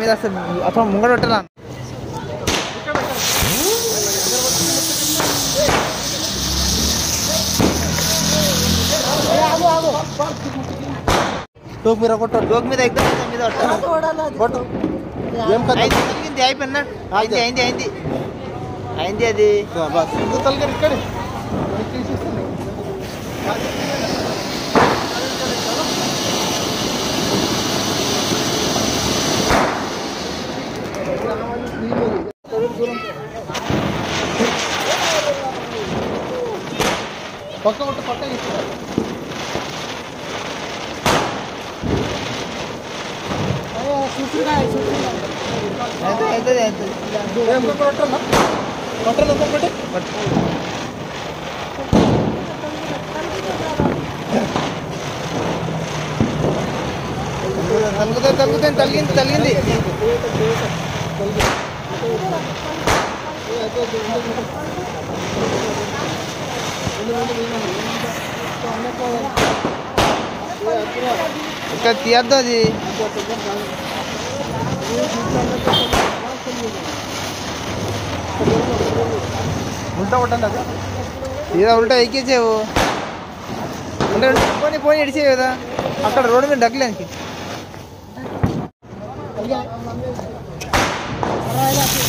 అప్పుడు ముంగడ పెట్టరా టోక్ మీద కొట్టాడు. డోక్ మీద ఎగ్దాం మీద కొట్టు. ఏం కథ? అయింది అయిపోయిందా అయింది అయింది అయింది అయింది అది బస్ తలగారు ఇక్కడ పక్క కొట్టు పక్క తగ్గింది తగ్గింది ఇక్కడ తీయద్దు అది ఉల్టా కొట్టండి అది తీరా ఉల్టా ఎక్కించేవు అంటే పోనీ పోనీ ఇడిచేవి కదా అక్కడ రోడ్డు మీద డక్కలేనికి